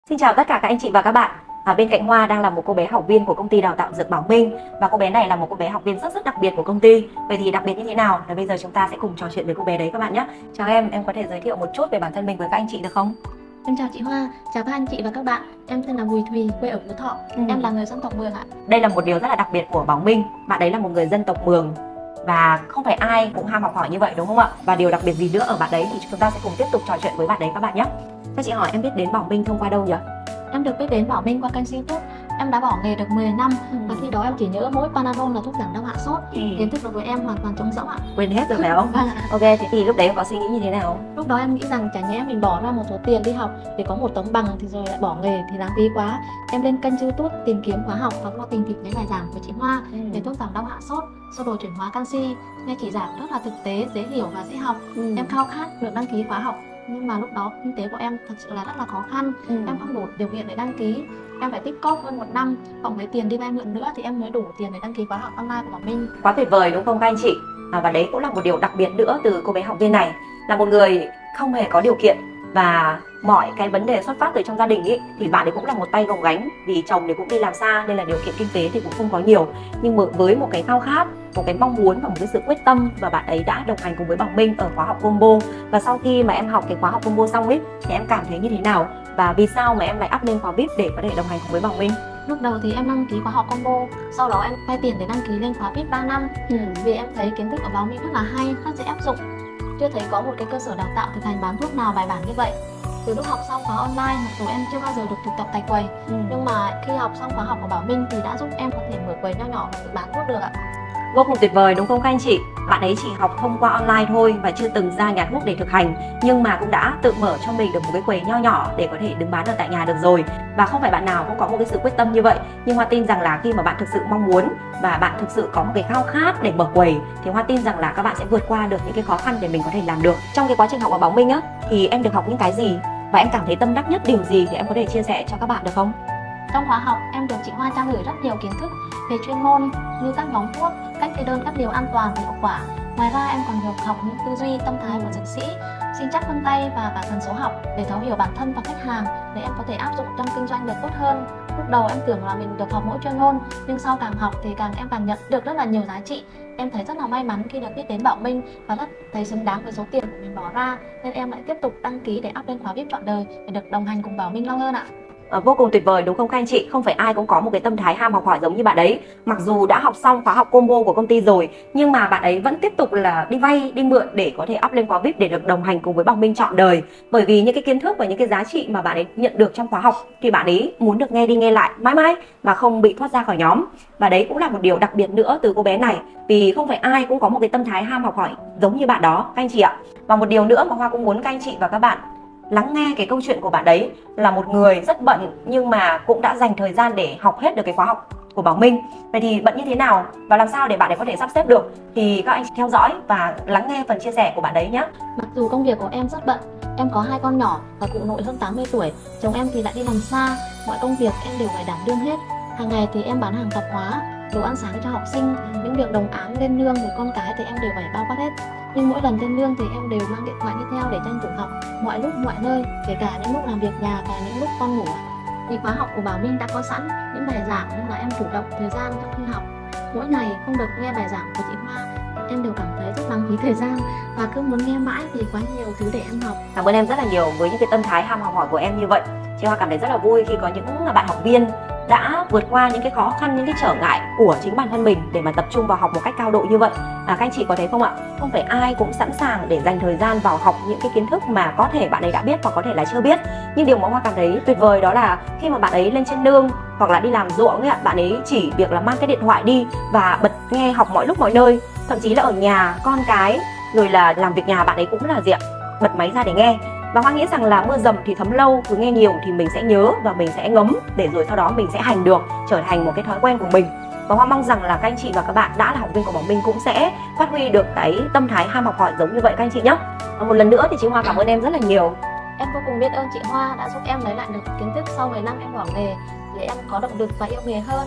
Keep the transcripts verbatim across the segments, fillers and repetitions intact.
Xin chào tất cả các anh chị và các bạn. À, bên cạnh Hoa đang là một cô bé học viên của công ty đào tạo dược Bảo Minh, và cô bé này là một cô bé học viên rất rất đặc biệt của công ty. Vậy thì đặc biệt như thế nào? Và bây giờ chúng ta sẽ cùng trò chuyện với cô bé đấy các bạn nhé. Chào em, em có thể giới thiệu một chút về bản thân mình với các anh chị được không? Em chào chị Hoa, chào các anh chị và các bạn. Em tên là Bùi Thùy, quê ở Phú Thọ. Ừ. Em là người dân tộc Mường ạ. Đây là một điều rất là đặc biệt của Bảo Minh. Bạn đấy là một người dân tộc Mường và không phải ai cũng ham học hỏi như vậy, đúng không ạ? Và điều đặc biệt gì nữa ở bạn đấy thì chúng ta sẽ cùng tiếp tục trò chuyện với bạn đấy các bạn nhé. Các chị hỏi em biết đến Bảo Minh thông qua đâu nhỉ? Em được biết đến Bảo Minh qua kênh YouTube. Em đã bỏ nghề được mười năm ừ. và khi đó em chỉ nhớ mỗi Panadol là thuốc giảm đau hạ sốt. Ừ. Kiến thức đối với em hoàn toàn trống rỗng ạ. Quên hết rồi phải không? Ok, thế thì lúc đấy em có suy nghĩ như thế nào? Lúc đó em nghĩ rằng chả nhẽ mình bỏ ra một số tiền đi học để có một tấm bằng thì rồi lại bỏ nghề thì đáng phí quá. Em lên kênh YouTube tìm kiếm khóa học và vô tình tìm thấy bài giảng của chị Hoa ừ. về thuốc giảm đau hạ sốt, sơ đồ chuyển hóa canxi. Nghe chị giảng rất là thực tế, dễ hiểu và dễ học. Ừ. Em khao khát được đăng ký khóa học. Nhưng mà lúc đó kinh tế của em thật sự là rất là khó khăn. ừ. Em không đủ điều kiện để đăng ký. Em phải tích cóp hơn một năm, cộng với tiền đi vay mượn nữa thì em mới đủ tiền để đăng ký khóa học online của Bảo Minh. Quá tuyệt vời đúng không các anh chị? À, và đấy cũng là một điều đặc biệt nữa từ cô bé học viên này, là một người không hề có điều kiện, và mọi cái vấn đề xuất phát từ trong gia đình ý, thì bạn ấy cũng là một tay gồng gánh, vì chồng thì cũng đi làm xa nên là điều kiện kinh tế thì cũng không có nhiều. Nhưng mà với một cái khao khát, một cái mong muốn và một cái sự quyết tâm, và bạn ấy đã đồng hành cùng với Bảo Minh ở khóa học combo. Và sau khi mà em học cái khóa học combo xong ấy thì em cảm thấy như thế nào, và vì sao mà em lại up lên khóa vê i pê để có thể đồng hành cùng với Bảo Minh? Lúc đầu thì em đăng ký khóa học combo, sau đó em vay tiền để đăng ký lên khóa vê i pê ba năm. ừ. Vì em thấy kiến thức ở Bảo Minh rất là hay, rất dễ áp dụng. Chưa thấy có một cái cơ sở đào tạo thực hành bán thuốc nào bài bản như vậy. Từ lúc học xong khóa online, mặc dù em chưa bao giờ được thực tập tại quầy, ừ. nhưng mà khi học xong khóa học của Bảo Minh thì đã giúp em có thể mở quầy nho nhỏ và tự bán thuốc được ạ. Vô cùng tuyệt vời đúng không các anh chị? Bạn ấy chỉ học thông qua online thôi và chưa từng ra nhà thuốc để thực hành, nhưng mà cũng đã tự mở cho mình được một cái quầy nho nhỏ để có thể đứng bán ở tại nhà được rồi. Và không phải bạn nào cũng có một cái sự quyết tâm như vậy, nhưng Hoa tin rằng là khi mà bạn thực sự mong muốn và bạn thực sự có một cái khao khát để mở quầy thì Hoa tin rằng là các bạn sẽ vượt qua được những cái khó khăn để mình có thể làm được. Trong cái quá trình học ở Bảo Minh á thì em được học những cái gì và em cảm thấy tâm đắc nhất điều gì thì em có thể chia sẻ cho các bạn được không? Trong khóa học, em được chị Hoa trao gửi rất nhiều kiến thức về chuyên môn như các nhóm thuốc, cách kê đơn các liều an toàn và hiệu quả. Ngoài ra em còn được học những tư duy tâm thái của dược sĩ, sinh chắc vân tay và cả thần số học để thấu hiểu bản thân và khách hàng để em có thể áp dụng trong kinh doanh được tốt hơn. Lúc đầu em tưởng là mình được học mỗi chuyên môn, nhưng sau càng học thì càng em càng nhận được rất là nhiều giá trị. Em thấy rất là may mắn khi được biết đến Bảo Minh và rất thấy xứng đáng với số tiền của mình bỏ ra, nên em lại tiếp tục đăng ký để up lên khóa vê i pê trọn đời để được đồng hành cùng Bảo Minh lâu hơn ạ. À, vô cùng tuyệt vời đúng không các anh chị? Không phải ai cũng có một cái tâm thái ham học hỏi giống như bạn ấy. Mặc dù đã học xong khóa học combo của công ty rồi, nhưng mà bạn ấy vẫn tiếp tục là đi vay, đi mượn để có thể up lên khóa vê i pê để được đồng hành cùng với Bảo Minh trọn đời. Bởi vì những cái kiến thức và những cái giá trị mà bạn ấy nhận được trong khóa học thì bạn ấy muốn được nghe đi nghe lại mãi mãi và không bị thoát ra khỏi nhóm. Và đấy cũng là một điều đặc biệt nữa từ cô bé này, vì không phải ai cũng có một cái tâm thái ham học hỏi giống như bạn đó các anh chị ạ. Và một điều nữa mà Hoa cũng muốn các anh chị và các bạn lắng nghe cái câu chuyện của bạn đấy, là một người rất bận nhưng mà cũng đã dành thời gian để học hết được cái khóa học của Bảo Minh. Vậy thì bận như thế nào và làm sao để bạn ấy có thể sắp xếp được thì các anh theo dõi và lắng nghe phần chia sẻ của bạn đấy nhé. Mặc dù công việc của em rất bận, em có hai con nhỏ và cụ nội hơn tám mươi tuổi, chồng em thì lại đi làm xa, mọi công việc em đều phải đảm đương hết. Hàng ngày thì em bán hàng tạp hóa, đồ ăn sáng cho học sinh, những việc đồng áng lên nương với con cái thì em đều phải bao quát hết. Nhưng mỗi lần lên nương thì em đều mang điện thoại đi theo để tranh thủ học mọi lúc mọi nơi, kể cả những lúc làm việc nhà và những lúc con ngủ. Vì khóa học của Bảo Minh đã có sẵn những bài giảng nên là em chủ động thời gian trong khi học. Mỗi ngày không được nghe bài giảng của chị Hoa, em đều cảm thấy rất lãng phí thời gian và cứ muốn nghe mãi vì quá nhiều thứ để em học. Cảm ơn em rất là nhiều với những cái tâm thái ham học hỏi của em như vậy. Chị Hoa cảm thấy rất là vui khi có những bạn học viên đã vượt qua những cái khó khăn, những cái trở ngại của chính bản thân mình để mà tập trung vào học một cách cao độ như vậy. À, các anh chị có thấy không ạ? Không phải ai cũng sẵn sàng để dành thời gian vào học những cái kiến thức mà có thể bạn ấy đã biết hoặc có thể là chưa biết. Nhưng điều mà Hoa cảm thấy tuyệt vời đó là khi mà bạn ấy lên trên nương hoặc là đi làm ruộng ấy, bạn ấy chỉ việc là mang cái điện thoại đi và bật nghe học mọi lúc mọi nơi. Thậm chí là ở nhà, con cái, rồi là làm việc nhà bạn ấy cũng là gì ạ? Bật máy ra để nghe. Và Hoa nghĩ rằng là mưa dầm thì thấm lâu, cứ nghe nhiều thì mình sẽ nhớ và mình sẽ ngấm, để rồi sau đó mình sẽ hành được, trở thành một cái thói quen của mình. Và Hoa mong rằng là các anh chị và các bạn đã là học viên của Bảo Minh cũng sẽ phát huy được cái tâm thái ham học hỏi giống như vậy các anh chị nhé. Và một lần nữa thì chị Hoa cảm ơn em rất là nhiều. Em vô cùng biết ơn chị Hoa đã giúp em lấy lại được kiến thức sau mười năm em bỏ nghề để em có động lực và yêu nghề hơn.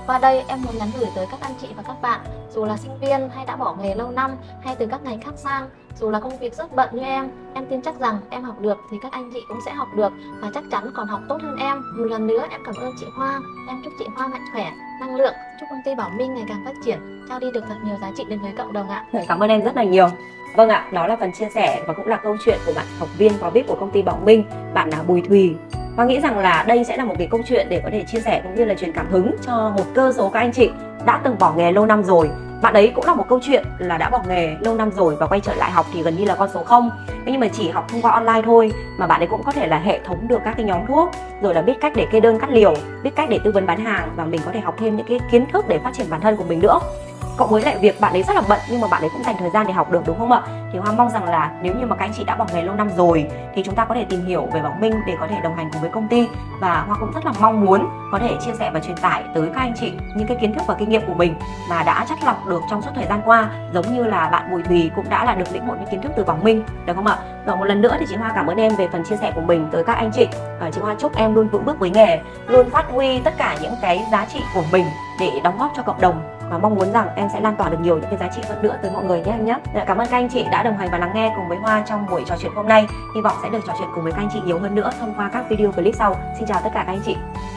Qua đây em muốn nhắn gửi tới các anh chị và các bạn, dù là sinh viên hay đã bỏ nghề lâu năm hay từ các ngành khác sang, dù là công việc rất bận như em, em tin chắc rằng em học được thì các anh chị cũng sẽ học được và chắc chắn còn học tốt hơn em. Một lần nữa em cảm ơn chị Hoa, em chúc chị Hoa mạnh khỏe, năng lượng, chúc công ty Bảo Minh ngày càng phát triển, trao đi được thật nhiều giá trị đến với cộng đồng ạ. Cảm ơn em rất là nhiều. Vâng ạ, đó là phần chia sẻ và cũng là câu chuyện của bạn học viên phó bíp của công ty Bảo Minh, bạn là Bùi Thùy. Hoa nghĩ rằng là đây sẽ là một cái câu chuyện để có thể chia sẻ cũng như là truyền cảm hứng cho một cơ số các anh chị đã từng bỏ nghề lâu năm rồi. Bạn ấy cũng là một câu chuyện là đã bỏ nghề lâu năm rồi và quay trở lại học thì gần như là con số không. Nhưng mà chỉ học thông qua online thôi mà bạn ấy cũng có thể là hệ thống được các cái nhóm thuốc, rồi là biết cách để kê đơn cắt liều, biết cách để tư vấn bán hàng và mình có thể học thêm những cái kiến thức để phát triển bản thân của mình nữa. Cộng với lại việc bạn ấy rất là bận nhưng mà bạn ấy cũng dành thời gian để học được, đúng không ạ? Thì Hoa mong rằng là nếu như mà các anh chị đã bỏ nghề lâu năm rồi thì chúng ta có thể tìm hiểu về Bảo Minh để có thể đồng hành cùng với công ty. Và Hoa cũng rất là mong muốn có thể chia sẻ và truyền tải tới các anh chị những cái kiến thức và kinh nghiệm của mình mà đã chắt lọc được trong suốt thời gian qua, giống như là bạn Bùi Thùy cũng đã là được lĩnh hội những kiến thức từ Bảo Minh, được không ạ? Và một lần nữa thì chị Hoa cảm ơn em về phần chia sẻ của mình tới các anh chị. Và chị Hoa chúc em luôn vững bước với nghề, luôn phát huy tất cả những cái giá trị của mình để đóng góp cho cộng đồng, và mong muốn rằng em sẽ lan tỏa được nhiều những cái giá trị hơn nữa tới mọi người nhé em nhé. Cảm ơn các anh chị đã đồng hành và lắng nghe cùng với Hoa trong buổi trò chuyện hôm nay. Hy vọng sẽ được trò chuyện cùng với các anh chị nhiều hơn nữa thông qua các video clip sau. Xin chào tất cả các anh chị.